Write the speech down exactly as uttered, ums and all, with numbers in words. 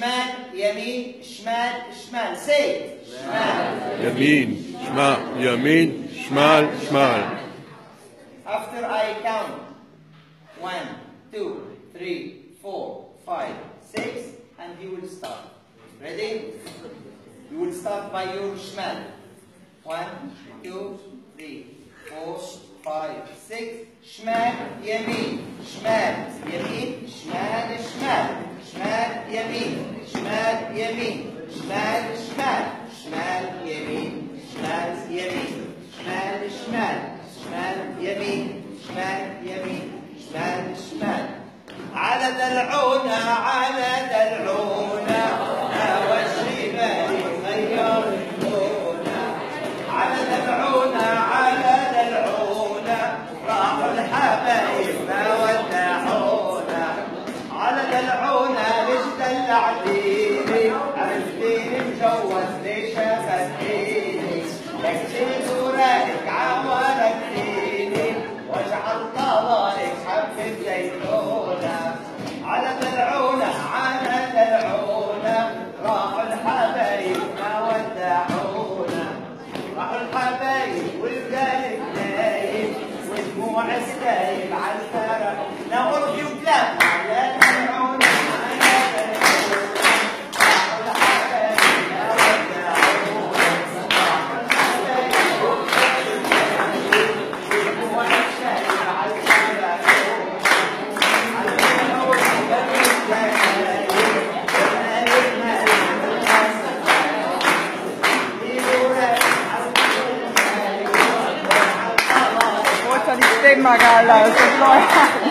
شمال يمين شمال شمال. Say it. شمال يمين شمال يمين شمال شمال. After I count one, two, three, four, five, six, and you will start. Ready? You will start by your شمال. One, two, three, four, five, six. شمال يمين شمال يمين شمال شمال شمال يمين شمال يمين شمال شمال شمال يمين شمال يمين شمال شمال شمال يمين شمال يمين شمال شمال. على دلعونا على دلعونا والشمال غير اللونا. على دلعونا على دلعونا راحوا الحبايب ما ودعونا. على دلعونا ليش دلعتيني عرفتيني مجوز ليش اخدتيني. لكتيت وراك عورتيني واجعل طوالك حبة زيتونة. على دلعونا على دلعونا راحوا الحبايب ما ودعونا. راحوا الحبايب والقلب نايم ودموع السايب على الفرح. Now all of you clap. على دلعونا على دلعونا راحوا الحبايب ما ودعونا. راحوا الحبايب ودموع السايب على الفرح. على دلعونا Stemma galla,